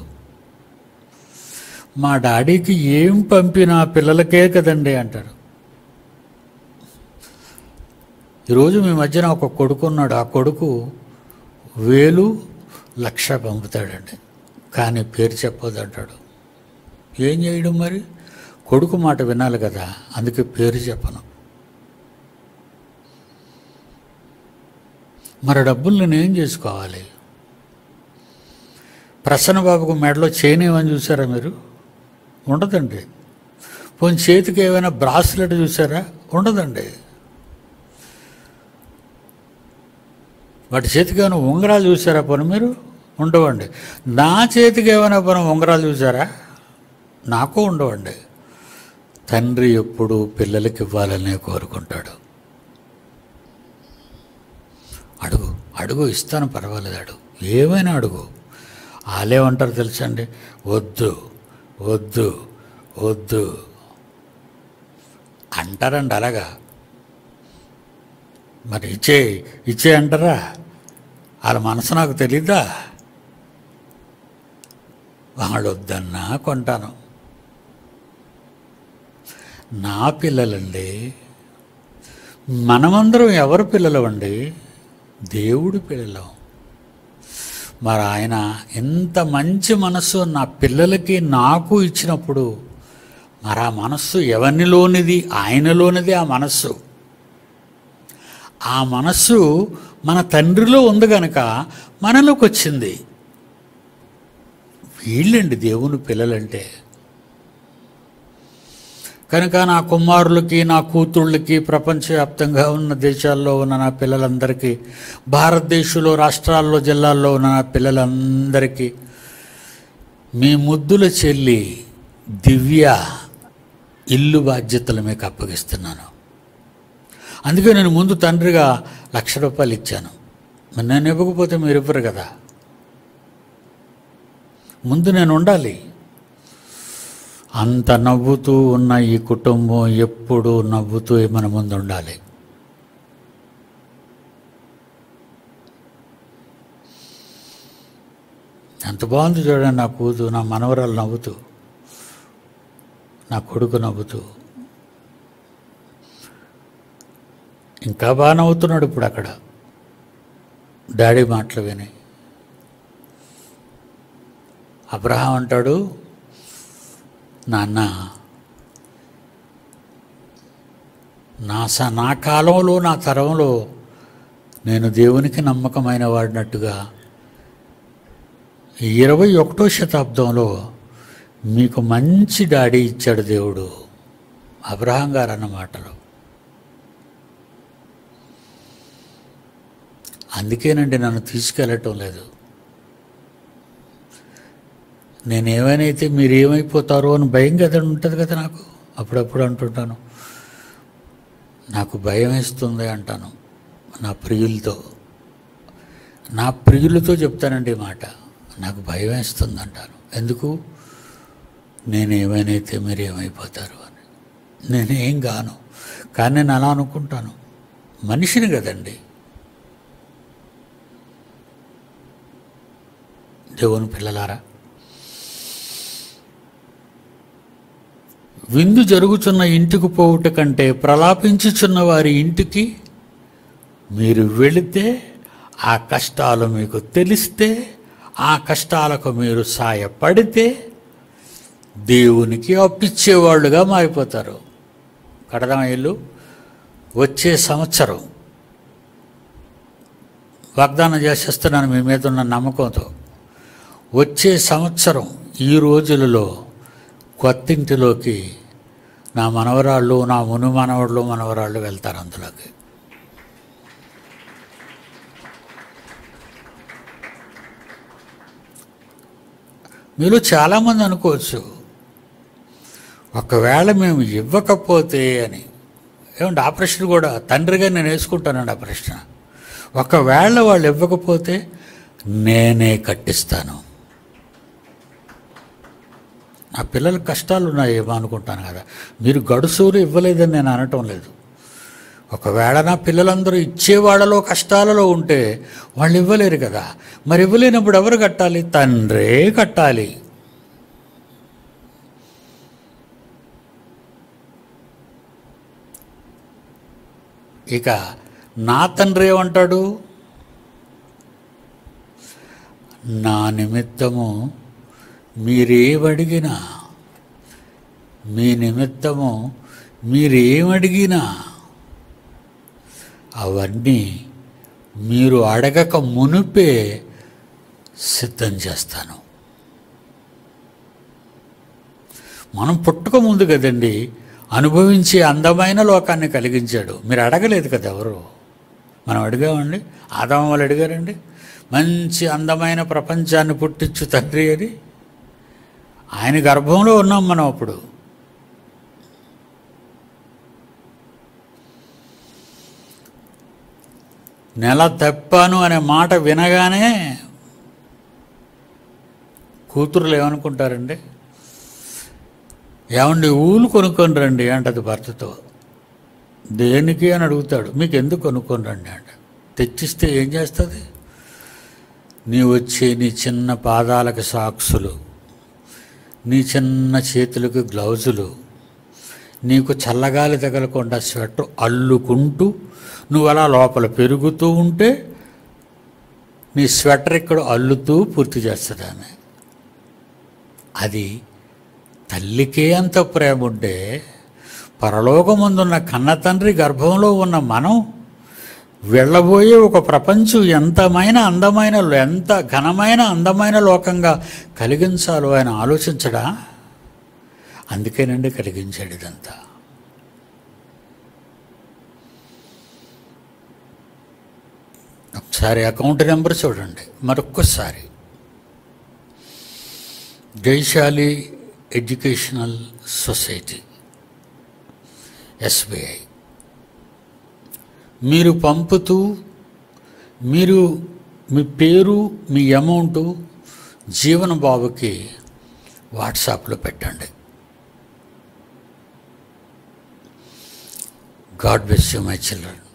మా డాడీకి ఏం పంపినా పిల్లలకే కదండి అంటారు. ఈరోజు మీ మధ్యన ఒక కొడుకు ఉన్నాడు. ఆ కొడుకు వేలు లక్ష పంపుతాడండి, కానీ పేరు చెప్పొద్దంటాడు. ఏం చేయడం మరి? కొడుకు మాట వినాలి కదా, అందుకే పేరు చెప్పను. మరి డబ్బులు నేను ఏం చేసుకోవాలి? ప్రసన్నబాబుకు మెడలో చైన్ ఏమని చూసారా మీరు? ఉండదండి. పోనీ చేతికి ఏమైనా బ్రాస్లెట్ చూసారా? ఉండదండి. వాటి చేతికి ఏమైనా ఉంగరాలు చూసారా పోనీ మీరు? ఉండవండి. నా చేతికి ఏమైనా పోనీ ఉంగరాలు చూసారా? నాకు ఉండవండి. తండ్రి ఎప్పుడు పిల్లలకి ఇవ్వాలనే కోరుకుంటాడు. అడుగు అడుగు ఇస్తాను, పర్వాలేదు, అడుగు, ఏమైనా అడుగు. వాళ్ళేమంటారు తెలుసండి? వద్దు వద్దు వద్దు అంటారండి. అలాగా మరి ఇచ్చే ఇచ్చే అంటారా? వాళ్ళ మనసు నాకు తెలీదా? వాళ్ళు వద్దన్నా కొంటాను. నా పిల్లలండి. మనమందరం ఎవరి పిల్లలు అండి? దేవుడి పిల్లలు. మరి ఆయన ఎంత మంచి మనస్సు నా పిల్లలకి నాకు ఇచ్చినప్పుడు, మరి ఆ మనస్సు ఎవరిలోనిది? ఆయనలోనిది ఆ మనస్సు. ఆ మనస్సు మన తండ్రిలో ఉంది కనుక మనలోకి వచ్చింది. వీళ్ళండి దేవుని పిల్లలంటే. కనుక నా కుమారులకి, నా కూతుళ్ళకి, ప్రపంచవ్యాప్తంగా ఉన్న దేశాల్లో ఉన్న నా పిల్లలందరికీ, భారతదేశంలో రాష్ట్రాల్లో జిల్లాల్లో ఉన్న నా పిల్లలందరికీ మీ ముద్దుల చెల్లి దివ్య ఇల్లు బాధ్యతలు మీకు అప్పగిస్తున్నాను. అందుకే నేను ముందు తండ్రిగా లక్ష రూపాయలు ఇచ్చాను. మరి నేను ఇవ్వకపోతే మీరు ఇవ్వరు కదా. ముందు నేను ఉండాలి. అంత నవ్వుతూ ఉన్న ఈ కుటుంబం ఎప్పుడూ నవ్వుతూ మన ముందు ఉండాలి. ఎంత బాగుంది చూడండి. నా కూతు, నా మనవరాలు నవ్వుతూ, నా కొడుకు నవ్వుతూ, ఇంకా బాగా నవ్వుతున్నాడు ఇప్పుడు అక్కడ డాడీ మాటలు విని. అబ్రహాం అంటాడు, నాన్న, నా స నా కాలంలో, నా తరంలో నేను దేవునికి నమ్మకమైన వాడినట్టుగా ఇరవై ఒకటో శతాబ్దంలో మీకు మంచి డాడీ ఇచ్చాడు దేవుడు. అబ్రహాం గారు అన్న మాటలు. అందుకేనండి నన్ను తీసుకెళ్ళటం లేదు. నేనేమైనా మీరు ఏమైపోతారో అని భయం కదా ఉంటుంది కదా నాకు. అప్పుడప్పుడు అంటుంటాను, నాకు భయం వేస్తుంది అంటాను నా ప్రియులతో. నా ప్రియులతో చెప్తానండి ఈ మాట, నాకు భయం వేస్తుంది అంటాను. ఎందుకు? నేనేమైనా మీరు ఏమైపోతారు అని. నేనేం గాను, కానీ నేను అలా అనుకుంటాను. మనిషిని కదండి. దేవుని పిల్లలారా, విందు జరుగుచున్న ఇంటికి పోవుట కంటే ప్రలాపించుచున్న వారి ఇంటికి మీరు వెళితే, ఆ కష్టాలు మీకు తెలిస్తే, ఆ కష్టాలకు మీరు సాయపడితే దేవునికి అప్పిచ్చేవాళ్ళుగా మారిపోతారు. కడదాం ఇల్లు. వచ్చే సంవత్సరం వాగ్దానం చేసేస్తున్నాను మీ మీద ఉన్న నమ్మకంతో. వచ్చే సంవత్సరం ఈ రోజులలో కొత్తింటిలోకి నా మనవరాళ్ళు, నా మును మనవళ్ళు మనవరాళ్ళు వెళ్తారు అందులోకి. మీరు చాలామంది అనుకోవచ్చు, ఒకవేళ మేము ఇవ్వకపోతే అని. ఏమంటే ఆ ప్రశ్న కూడా తండ్రిగా నేను వేసుకుంటానండి ఆ ప్రశ్న. ఒకవేళ వాళ్ళు ఇవ్వకపోతే నేనే కట్టిస్తాను. నా పిల్లలకు కష్టాలు ఉన్నాయేమో అనుకుంటాను కదా. మీరు గడుసూరు ఇవ్వలేదని నేను అనటం లేదు. ఒకవేళ నా పిల్లలందరూ ఇచ్చేవాళ్ళలో కష్టాలలో ఉంటే వాళ్ళు ఇవ్వలేరు కదా. మరి ఇవ్వలేనప్పుడు ఎవరు కట్టాలి? తండ్రే కట్టాలి. ఇక నా తండ్రి ఏమంటాడు? నా నిమిత్తము మీరేమడిగినా మీ నిమిత్తము మీరేమడిగినా అవన్నీ మీరు అడగక మునుపే సిద్ధం చేస్తాను. మనం పుట్టక ముందు కదండి అనుభవించే అందమైన లోకాన్ని కలిగించాడు. మీరు అడగలేదు కదా ఎవరు. మనం అడిగామండి. ఆదాము వాళ్ళు అడిగారండి, మంచి అందమైన ప్రపంచాన్ని పుట్టించు తండ్రి అని. ఆయన గర్భంలో ఉన్నాం మనం అప్పుడు. నెల తెప్పాను అనే మాట వినగానే కూతురులు ఏమనుకుంటారండి, ఏమండి ఊలు కొనుక్కొని రండి అంటది భర్తతో. దేనికి అని అడుగుతాడు. మీకు ఎందుకు కొనుక్కొని రండి అంట. తెచ్చిస్తే ఏం చేస్తుంది? నీ వచ్చే నీ చిన్న పాదాలకు సాక్సులు, నీ చిన్న చేతులకు గ్లౌజులు, నీకు చల్లగాలి తగలకుండా స్వెటర్ అల్లుకుంటూ నువ్వు అలా లోపల పెరుగుతూ ఉంటే నీ స్వెటర్ ఇక్కడ అల్లుతూ పూర్తి చేస్తుంది ఆమె. అది తల్లికే అంత ప్రేమ ఉంటే పరలోకమందున్న కన్న తండ్రి గర్భంలో ఉన్న మనం వెళ్ళబోయే ఒక ప్రపంచం ఎంతమైన అందమైన ఎంత ఘనమైన అందమైన లోకంగా కలిగించాలో ఆయన ఆలోచించడా? అందుకేనండి కలిగించాడు ఇదంతా. ఒకసారి అకౌంట్ నెంబర్ చూడండి మరొక్కసారి. Jaishali educational society, SBI. మీరు పంపుతూ మీరు మీ పేరు మీ అమౌంట్ జీవన బాబుకి వాట్సాప్లో పెట్టండి. God bless you my children.